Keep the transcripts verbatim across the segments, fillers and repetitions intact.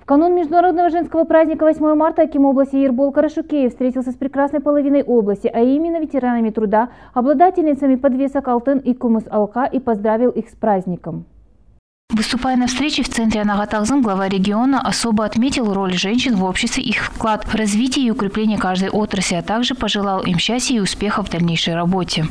В канун Международного женского праздника восьмого марта аким области Ербол Карашукеев встретился с прекрасной половиной области, а именно ветеранами труда, обладательницами подвесок Алтын и Кумыс Алка, и поздравил их с праздником. Выступая на встрече в центре Анагатагзым, глава региона особо отметил роль женщин в обществе, их вклад в развитие и укрепление каждой отрасли, а также пожелал им счастья и успехов в дальнейшей работе.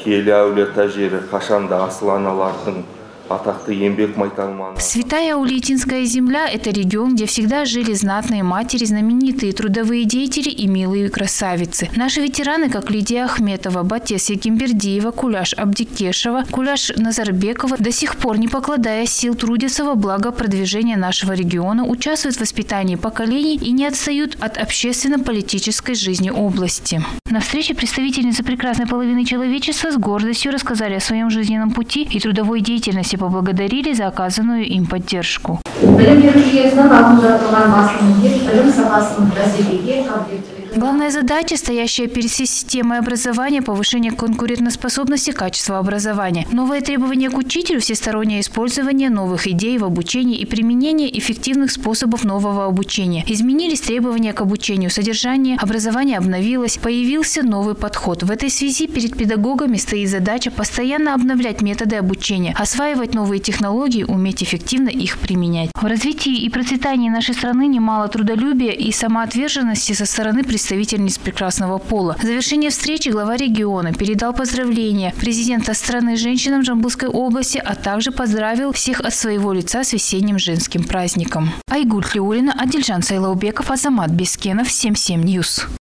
Святая Аулетинская земля – это регион, где всегда жили знатные матери, знаменитые трудовые деятели и милые красавицы. Наши ветераны, как Лидия Ахметова, Батес Якимбердиева, Куляш Абдикешева, Куляш Назарбекова, до сих пор, не покладая сил, трудятся во благо продвижения нашего региона, участвуют в воспитании поколений и не отстают от общественно-политической жизни области. На встрече представительницы прекрасной половины человечества с гордостью рассказали о своем жизненном пути и трудовой деятельности, поблагодарили за оказанную им поддержку. Главная задача, стоящая перед системой образования – повышение конкурентоспособности качества образования. Новые требования к учителю – всестороннее использование новых идей в обучении и применение эффективных способов нового обучения. Изменились требования к обучению, содержание образования обновилось, появился новый подход. В этой связи перед педагогами стоит задача постоянно обновлять методы обучения, осваивать новые технологии, уметь эффективно их применять. В развитии и процветании нашей страны немало трудолюбия и самоотверженности со стороны представителей представительниц прекрасного пола. В завершение встречи глава региона передал поздравления президента страны женщинам Жамбылской области, а также поздравил всех от своего лица с весенним женским праздником. Айгуль Хлиулина, Адильжан Сайлаубеков, Азамат Бескенов, семь семь Ньюс.